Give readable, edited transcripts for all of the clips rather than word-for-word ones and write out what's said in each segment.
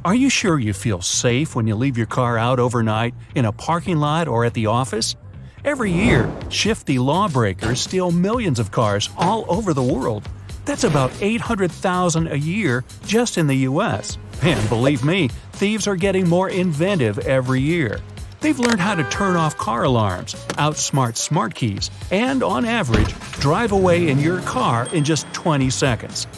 Are you sure you feel safe when you leave your car out overnight in a parking lot or at the office? Every year, shifty lawbreakers steal millions of cars all over the world. That's about 800,000 a year just in the US. And believe me, thieves are getting more inventive every year. They've learned how to turn off car alarms, outsmart smart keys, and on average, drive away in your car in just 20 seconds.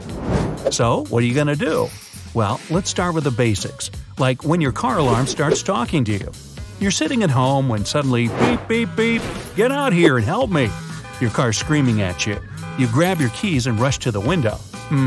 So, what are you gonna do? Well, let's start with the basics, like when your car alarm starts talking to you. You're sitting at home when suddenly beep beep beep, get out here and help me. Your car's screaming at you. You grab your keys and rush to the window.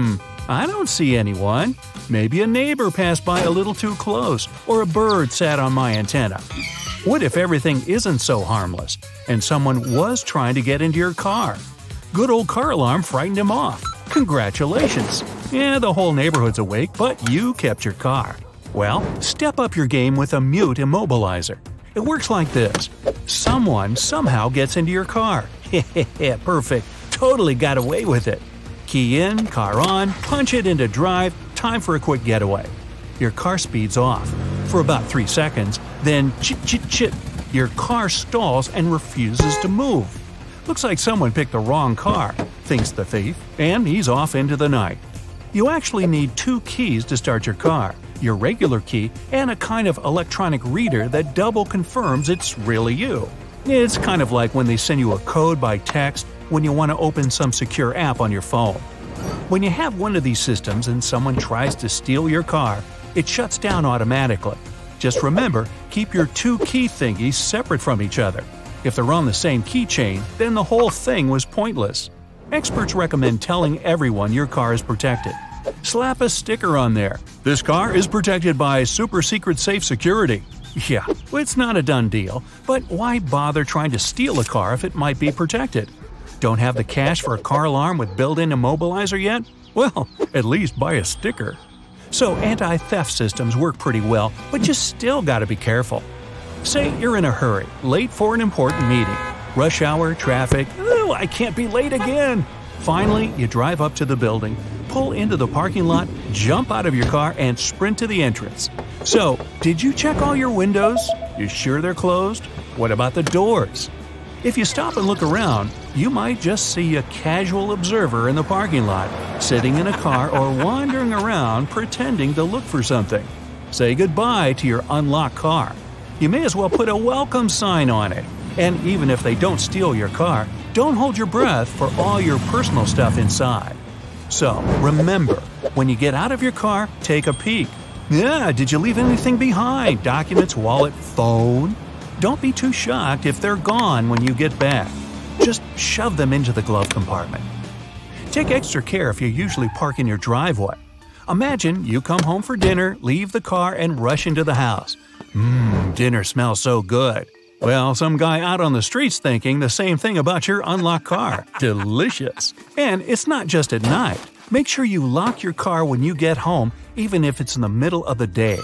I don't see anyone. Maybe a neighbor passed by a little too close, or a bird sat on my antenna. What if everything isn't so harmless, and someone was trying to get into your car? Good old car alarm frightened him off. Congratulations! Yeah, the whole neighborhood's awake, but you kept your car. Well, step up your game with a mute immobilizer. It works like this. Someone somehow gets into your car. Hehehe, perfect. Totally got away with it. Key in, car on, punch it into drive, time for a quick getaway. Your car speeds off. For about 3 seconds, then chit-chit-chit, your car stalls and refuses to move. Looks like someone picked the wrong car, thinks the thief, and he's off into the night. You actually need 2 keys to start your car, your regular key and a kind of electronic reader that double confirms it's really you. It's kind of like when they send you a code by text when you want to open some secure app on your phone. When you have one of these systems and someone tries to steal your car, it shuts down automatically. Just remember, keep your 2 key thingies separate from each other. If they're on the same keychain, then the whole thing was pointless. Experts recommend telling everyone your car is protected. Slap a sticker on there. This car is protected by super secret safe security. Yeah, it's not a done deal, but why bother trying to steal a car if it might be protected? Don't have the cash for a car alarm with built-in immobilizer yet? Well, at least buy a sticker. So anti-theft systems work pretty well, but you still gotta be careful. Say you're in a hurry, late for an important meeting. Rush hour, traffic, oh, I can't be late again! Finally, you drive up to the building, pull into the parking lot, jump out of your car, and sprint to the entrance. So, did you check all your windows? You sure they're closed? What about the doors? If you stop and look around, you might just see a casual observer in the parking lot, sitting in a car or wandering around pretending to look for something. Say goodbye to your unlocked car. You may as well put a welcome sign on it. And even if they don't steal your car, don't hold your breath for all your personal stuff inside. So, remember, when you get out of your car, take a peek. Yeah, did you leave anything behind? Documents, wallet, phone? Don't be too shocked if they're gone when you get back. Just shove them into the glove compartment. Take extra care if you usually park in your driveway. Imagine you come home for dinner, leave the car, and rush into the house. Dinner smells so good. Well, some guy out on the street's thinking the same thing about your unlocked car. Delicious. And it's not just at night. Make sure you lock your car when you get home, even if it's in the middle of the day.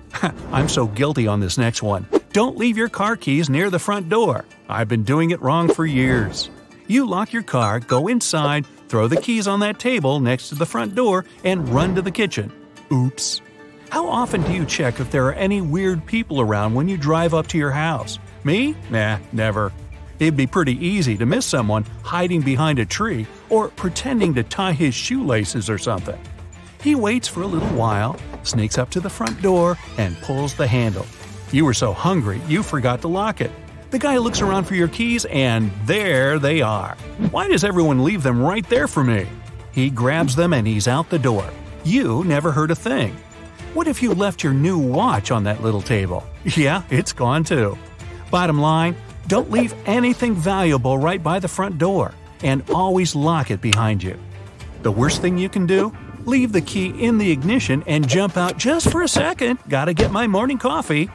I'm so guilty on this next one. Don't leave your car keys near the front door. I've been doing it wrong for years. You lock your car, go inside, throw the keys on that table next to the front door, and run to the kitchen. Oops. How often do you check if there are any weird people around when you drive up to your house? Me? Nah, never. It'd be pretty easy to miss someone hiding behind a tree or pretending to tie his shoelaces or something. He waits for a little while, sneaks up to the front door, and pulls the handle. You were so hungry you forgot to lock it. The guy looks around for your keys and there they are. Why does everyone leave them right there for me? He grabs them and he's out the door. You never heard a thing. What if you left your new watch on that little table? Yeah, it's gone too. Bottom line, don't leave anything valuable right by the front door, and always lock it behind you. The worst thing you can do? Leave the key in the ignition and jump out just for a second. Gotta get my morning coffee.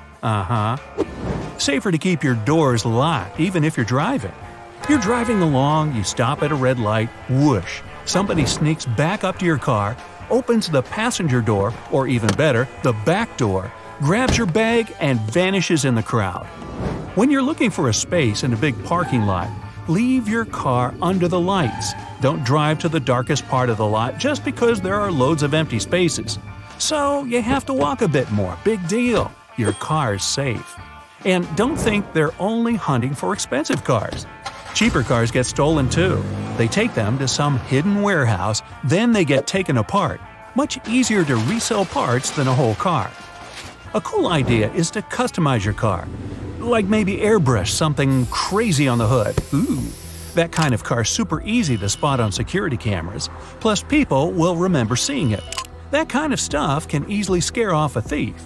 Safer to keep your doors locked even if you're driving. You're driving along, you stop at a red light, whoosh. Somebody sneaks back up to your car, opens the passenger door, or even better, the back door, grabs your bag, and vanishes in the crowd. When you're looking for a space in a big parking lot, leave your car under the lights. don't drive to the darkest part of the lot just because there are loads of empty spaces. So you have to walk a bit more. Big deal. Your car's safe. And don't think they're only hunting for expensive cars. Cheaper cars get stolen too. They take them to some hidden warehouse, then they get taken apart. Much easier to resell parts than a whole car. A cool idea is to customize your car. Like maybe airbrush something crazy on the hood. Ooh, that kind of car's super easy to spot on security cameras. Plus people will remember seeing it. That kind of stuff can easily scare off a thief.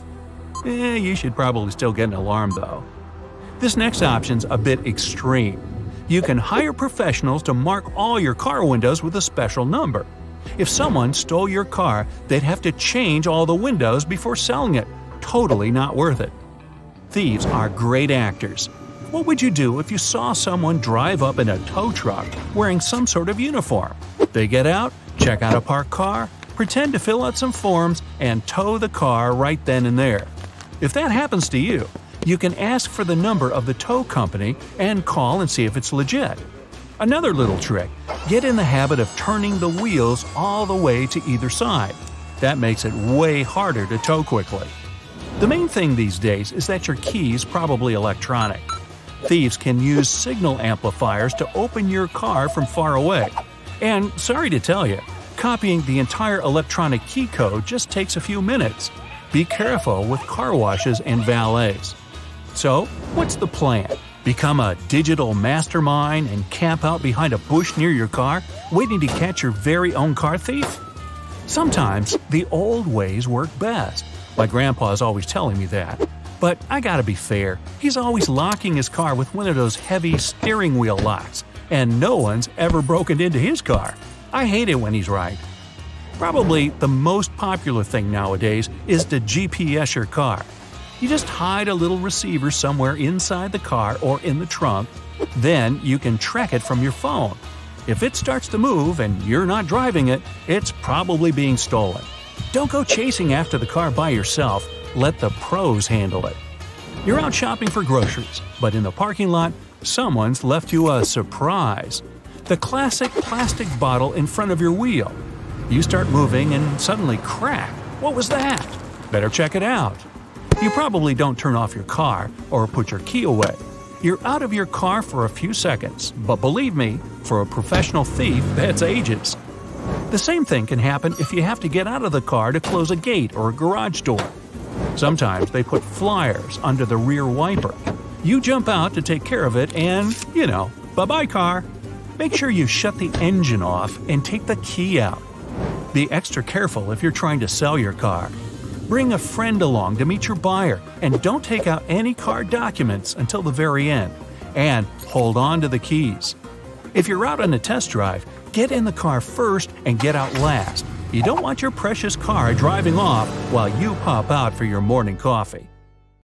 You should probably still get an alarm though. This next option's a bit extreme. You can hire professionals to mark all your car windows with a special number. If someone stole your car, they'd have to change all the windows before selling it. Totally not worth it. Thieves are great actors. What would you do if you saw someone drive up in a tow truck wearing some sort of uniform? They get out, check out a parked car, pretend to fill out some forms, and tow the car right then and there. If that happens to you, you can ask for the number of the tow company and call and see if it's legit. Another little trick, get in the habit of turning the wheels all the way to either side. That makes it way harder to tow quickly. The main thing these days is that your key is probably electronic. Thieves can use signal amplifiers to open your car from far away. And sorry to tell you, copying the entire electronic key code just takes a few minutes. Be careful with car washes and valets. So, what's the plan? Become a digital mastermind and camp out behind a bush near your car, waiting to catch your very own car thief? Sometimes the old ways work best. My grandpa's always telling me that. But I gotta be fair, he's always locking his car with one of those heavy steering wheel locks, and no one's ever broken into his car. I hate it when he's right. Probably the most popular thing nowadays is to GPS your car. You just hide a little receiver somewhere inside the car or in the trunk, then you can track it from your phone. If it starts to move and you're not driving it, it's probably being stolen. Don't go chasing after the car by yourself, let the pros handle it. You're out shopping for groceries, but in the parking lot, someone's left you a surprise. The classic plastic bottle in front of your wheel. You start moving and suddenly crack. What was that? Better check it out. You probably don't turn off your car or put your key away. You're out of your car for a few seconds, but believe me, for a professional thief, that's ages. The same thing can happen if you have to get out of the car to close a gate or a garage door. Sometimes they put flyers under the rear wiper. You jump out to take care of it and, bye-bye car. Make sure you shut the engine off and take the key out. Be extra careful if you're trying to sell your car. Bring a friend along to meet your buyer, and don't take out any car documents until the very end. And hold on to the keys. If you're out on a test drive, get in the car first and get out last. You don't want your precious car driving off while you pop out for your morning coffee.